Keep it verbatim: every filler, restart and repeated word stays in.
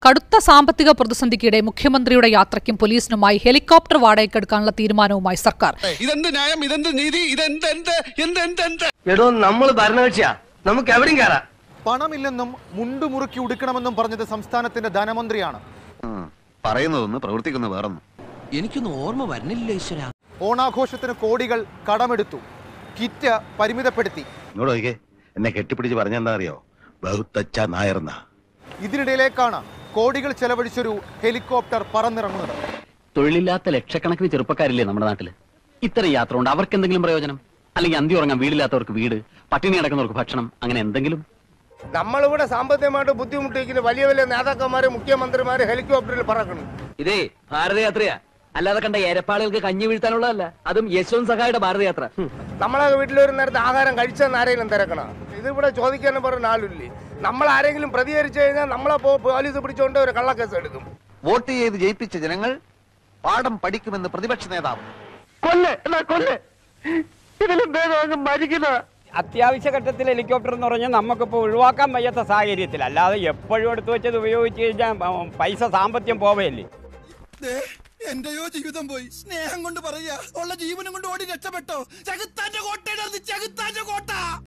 കടുത്ത സാമ്പത്തിക പ്രതിസന്ധിക്കിടെ മുഖ്യമന്ത്രിയുടെ യാത്രയ്ക്കും പോലീസിനുമായി ഹെലികോപ്റ്റർ വാടകയ്ക്കെടുക്കാനുള്ള തീരുമാനവുമായി സർക്കാർ. ഇതെന്ത് ന്യായം, ഇതെന്ത് നീതി, ഇതെന്ത് എന്ത് എന്ത് എന്ത് എന്ത് എടോ, നമ്മൾ ഭരണകക്ഷിയാ, നമുക്ക് എവിടെയും കയറാം. പണമില്ലെന്നും മുണ്ടു മുറുക്കി ഉടുക്കണമെന്നും പറഞ്ഞത് സംസ്ഥാനത്തിന്റെ ധനമന്ത്രിയാണ്. പറയുന്നതൊന്ന് പ്രവർത്തിക്കുന്ന വേറൊന്നും എനിക്കൊന്നും ഓർമ്മ വരുന്നില്ല ഈശ്വര. ഓണാഘോഷത്തിന് കോടികൾ കടമെടുത്തു, കിറ്റ് പരിമിതപ്പെടുത്തി. എന്നെ കെട്ടിപ്പിടിച്ച് പറഞ്ഞെന്താ അറിയോ, ബഹുത്തച്ച നായർന്ന. ഇതിനിടയിലേക്കാണ് കോടികൾ ചെലവഴിച്ചൊരു ഹെലികോപ്റ്റർ പറന്നിറങ്ങുന്നത്. തൊഴിലില്ലാത്ത ലക്ഷക്കണക്കിന് ചെറുപ്പക്കാരില്ലേ നമ്മുടെ നാട്ടില്? ഇത്തരം യാത്ര കൊണ്ട് അവർക്ക് എന്തെങ്കിലും പ്രയോജനം? അല്ലെങ്കിൽ അന്തി ഉറങ്ങാൻ വീടില്ലാത്തവർക്ക് വീട്, പട്ടിണി കിടക്കുന്നവർക്ക് ഭക്ഷണം, അങ്ങനെ എന്തെങ്കിലും? നമ്മളിവിടെ സാമ്പത്തികമായിട്ട് ബുദ്ധിമുട്ടിക്കുന്ന വലിയ വലിയ നേതാക്കന്മാര്, മുഖ്യമന്ത്രിമാര് ഹെലികോപ്റ്ററിൽ പറക്കണം. ഇതേ ഭാരതയാത്രയാ, അല്ലാതെ കണ്ട ഏരപ്പാളുകൾക്ക് കഞ്ഞി വീഴ്ത്താനുള്ളതല്ല. അതും യശ്വന്ത് സഹായുടെ ഭാരതയാത്ര. നമ്മളെ വീട്ടിലൊരു നേരത്തെ ആഹാരം കഴിച്ചെന്ന് ആരെങ്കിലും തിരക്കണം. ഇതിവിടെ ചോദിക്കാനും പറഞ്ഞ ആളില്ലേ. നമ്മൾ ആരെങ്കിലും പ്രതികരിച്ചു കഴിഞ്ഞാൽ നമ്മളെ പോലീസ് പിടിച്ചുകൊണ്ട് ഒരു കള്ളക്കേസ് എടുക്കും. വോട്ട് ചെയ്ത് ജയിപ്പിച്ച ജനങ്ങൾ പാഠം പഠിക്കുമെന്ന് പ്രതിപക്ഷ നേതാവ്. അത്യാവശ്യ ഘട്ടത്തിൽ ഹെലികോപ്റ്റർ എന്ന് പറഞ്ഞാൽ നമുക്കിപ്പോൾ ഒഴിവാക്കാൻ വയ്യാത്ത സാഹചര്യത്തിൽ, അല്ലാതെ എപ്പോഴും എടുത്തു വെച്ചത് ഉപയോഗിച്ച് കഴിഞ്ഞാൽ പൈസ സാമ്പത്തികം പോവയല്ലേ. എന്റെയോ ജീവിതം പോയി. സ്നേഹം കൊണ്ട് പറയാ, ഉള്ള ജീവനും കൊണ്ട് ഓടി രക്ഷപ്പെട്ടോ. ചകുത്താന്റെ കോട്ടയുടെ ചകുത്താന്റെ കോട്ട.